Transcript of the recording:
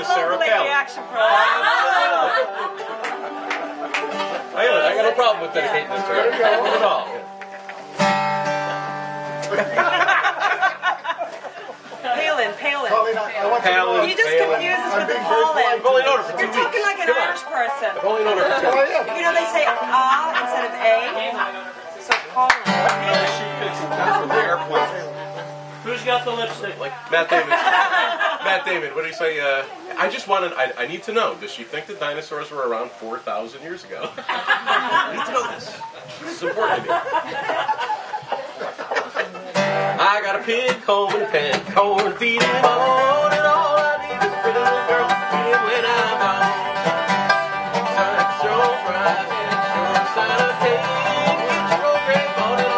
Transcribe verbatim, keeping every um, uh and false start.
to Sarah Late Palin. reaction pro. I, I got no problem with dedicating this to her. Not at all. Palin, Palin. Colleen, I, I want you to know Palin. You just Palin. confuse us I'm with the being very polite. I've only known her for two You're weeks. talking like an Come on. Irish person. I've only known her for two Oh, weeks. yeah. You know they say ah instead of a. So Colin. She picks some time for the airplane. Who's got the lipstick? Like Matt Damon. Matt Damon, what do you say? Uh, I just wanted, I, I need to know, does she think that dinosaurs were around four thousand years ago? I need to know this. This is important to me. I got a pig, comb, and a pen, corn, feeding him on, and all I need is a pretty little girl to feed him when I'm gone. Sonic show, Friday, short side of cake, each program on and